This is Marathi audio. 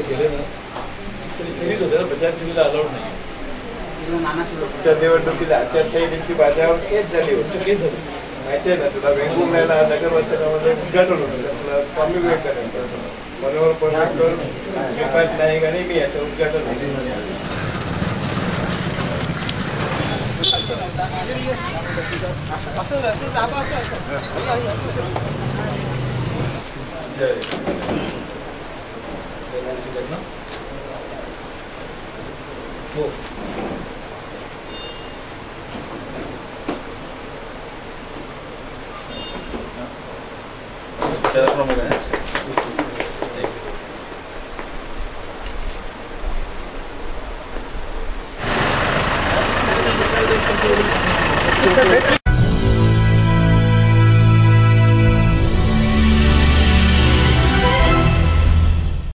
गेले ना तरी फेरीच होते ना, प्रचार फेरीला अलाउड नाही. निवडणुकीला आचारसंहितेची बाजारावर केस झाली होती. केस झाली माहिती आहे ना तुला, वेंगुर्ल्याला नगरवचनामध्ये उद्घाटन होतं आपलं स्वामी विवेकानंद, मनोहर पर्रिकर, श्रीपाद नाईक आणि मी याचं उद्घाटन होतं. हो Thank you.